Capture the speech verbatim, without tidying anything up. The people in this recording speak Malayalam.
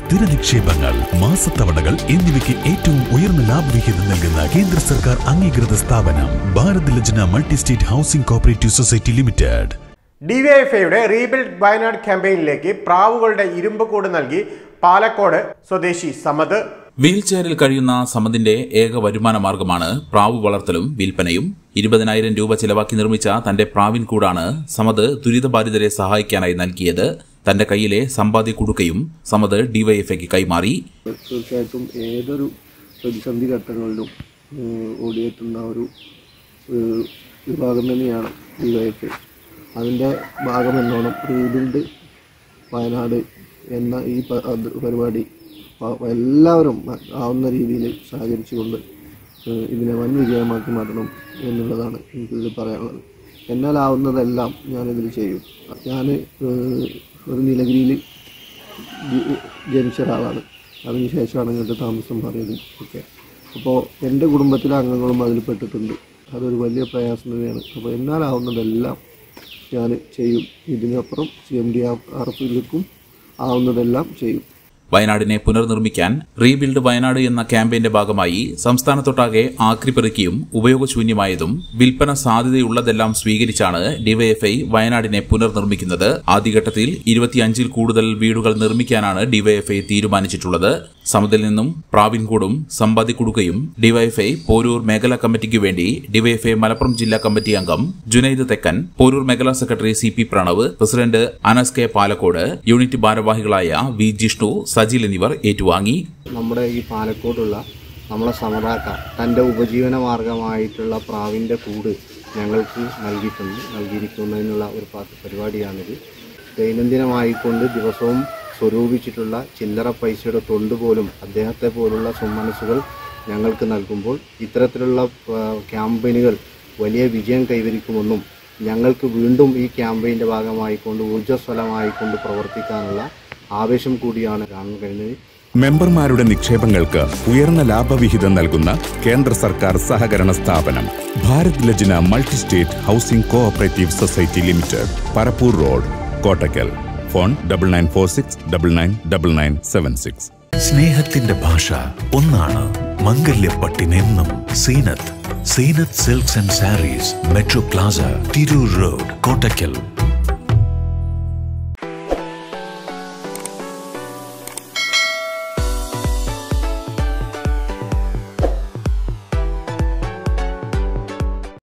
സ്ഥിര നിക്ഷേപങ്ങൾ, മാസത്തവണകൾ എന്നിവയ്ക്ക് ഏറ്റവും ഉയർന്ന ലാഭവിഹിതം നൽകുന്ന കേന്ദ്ര സർക്കാർ അംഗീകൃത സ്ഥാപനം Bharat Lajna multi state housing cooperative society limited. ഡിവൈഎഫ്ഐയുടെ റീബിൽഡ് വയനാട് ക്യാമ്പയിനിലേക്ക് പ്രാവുകളുടെ ഇരുമ്പ് കൂട് നൽകി പാലക്കോട് സ്വദേശി സമദ്. വീൽ ചെയറിൽ കഴിയുന്ന സമദിന്റെ ഏക വരുമാന മാർഗമാണ് പ്രാവ് വളർത്തലും വിൽപ്പനയും. ഇരുപതിനായിരം രൂപ ചിലവാക്കി നിർമ്മിച്ച തന്റെ പ്രാവിൻ കൂടാണ് സമദ് ദുരിതബാധിതരെ സഹായിക്കാനായി നൽകിയത്. തന്റെ കയ്യിലെ സമ്പാദ്യ കുടുക്കയും സമദ് ഡിവൈഎഫ്ഐക്ക് കൈമാറി. തീർച്ചയായിട്ടും ഏതൊരു പ്രതിസന്ധി ഘട്ടങ്ങളിലും ഓടിയെത്തുന്ന ഒരു വിഭാഗം തന്നെയാണ് ഡിവൈഎഫ്ഐ. അതിൻ്റെ ഭാഗമെന്നോണം റീബിൽഡ് വയനാട് എന്ന ഈ പരിപാടി എല്ലാവരും ആവുന്ന രീതിയിൽ സഹകരിച്ചുകൊണ്ട് ഇതിനെ വൻ വിജയമാക്കി മാറ്റണം എന്നുള്ളതാണ് എനിക്കിതിൽ പറയാനുള്ളത്. എന്നാലാവുന്നതെല്ലാം ഞാനിതിൽ ചെയ്യും. ഞാൻ ഒരു നീലഗിരിയിൽ ജനിച്ച ഒരാളാണ്. അതിനുശേഷമാണ് ഇങ്ങോട്ട് താമസം മാറിയത് ഒക്കെ. അപ്പോൾ എൻ്റെ കുടുംബത്തിലെ അംഗങ്ങളും അതിൽ പെട്ടിട്ടുണ്ട്. അതൊരു വലിയ പ്രയാസം തന്നെയാണ്. അപ്പോൾ എന്നാലാവുന്നതെല്ലാം ഞാൻ ചെയ്യും. ഇതിനപ്പുറം സി എം ഡി ആർ എഫിലേക്കും ആവുന്നതെല്ലാം ചെയ്യും. വയനാടിനെ പുനർനിർമ്മിക്കാൻ റീബിൽഡ് വയനാട് എന്ന ക്യാമ്പയിന്റെ ഭാഗമായി സംസ്ഥാനത്തൊട്ടാകെ ആക്രിപ്പെറുക്കിയും ഉപയോഗശൂന്യമായതും വിൽപ്പന സാധ്യതയുള്ളതെല്ലാം സ്വീകരിച്ചാണ് ഡിവൈഎഫ്ഐ വയനാടിനെ പുനർനിർമ്മിക്കുന്നത്. ആദ്യഘട്ടത്തിൽ ഇരുപത്തിയഞ്ചിൽ കൂടുതൽ വീടുകൾ നിർമ്മിക്കാനാണ് ഡിവൈഎഫ്ഐ തീരുമാനിച്ചിട്ടുള്ളത്. സമതിൽ നിന്നും പ്രാവിൻകൂടും സമ്പാദ്യക്കുടുക്കയും ഡിവൈഎഫ്ഐ പോരൂർ മേഖലാ കമ്മിറ്റിക്ക് വേണ്ടി ഡിവൈഎഫ്ഐ മലപ്പുറം ജില്ലാ കമ്മിറ്റി അംഗം ജുനൈദ് തെക്കൻ, പോരൂർ മേഖലാ secretary C P Pranav, president Anas K Palakkode, unit ഭാരവാഹികളായ വി ജിഷ്ണു, സജിൽ എന്നിവർ ഏറ്റുവാങ്ങി. നമ്മുടെ ഈ പാലക്കോടുള്ള നമ്മളെ സമതാക്ക തൻ്റെ ഉപജീവന മാർഗമായിട്ടുള്ള പ്രാവിൻ്റെ കൂട് ഞങ്ങൾക്ക് നൽകിയിട്ടുണ്ട് നൽകിയിരിക്കുന്നതിനുള്ള ഒരു പരിപാടിയാണിത്. ദൈനംദിനമായിക്കൊണ്ട് ദിവസവും സ്വരൂപിച്ചിട്ടുള്ള ചില്ലറ പൈസയുടെ തൊണ്ട് പോലും അദ്ദേഹത്തെ പോലുള്ള സുമനസ്സുകൾ ഞങ്ങൾക്ക് നൽകുമ്പോൾ ഇത്തരത്തിലുള്ള ക്യാമ്പയിനുകൾ വലിയ വിജയം കൈവരിക്കുമെന്നും ഞങ്ങൾക്ക് വീണ്ടും ഈ ക്യാമ്പയിൻ്റെ ഭാഗമായിക്കൊണ്ട് ഊർജ്ജസ്വലമായിക്കൊണ്ട് പ്രവർത്തിക്കാനുള്ള ആവേശം കൂടിയാണ് കാണാൻ കഴിഞ്ഞത്. മെമ്പർമാരുടെ നിക്ഷേപങ്ങൾക്ക് ഉയർന്ന ലാഭവിഹിതം നൽകുന്ന കേന്ദ്ര സർക്കാർ സഹകരണ സ്ഥാപനം Bharat Lajna multi state housing cooperative society limited, Parappur road, Kottakkal. Phone double nine four six double nine double nine seven six. സ്നേഹത്തിന്റെ ഭാഷ ഒന്നാണ്. മംഗല്യപ്പട്ടിനെന്നും Zeenath. Zeenath silks and sarees, metro plaza, Tirur road, Kottakkal.